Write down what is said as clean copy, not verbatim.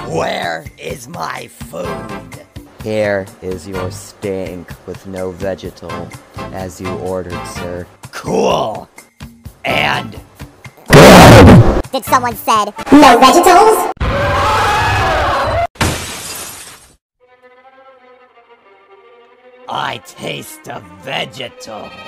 Where is my food? Here is your steak with no vegetal, as you ordered, sir. Cool. And... Did someone said, no vegetables? I taste a vegetal.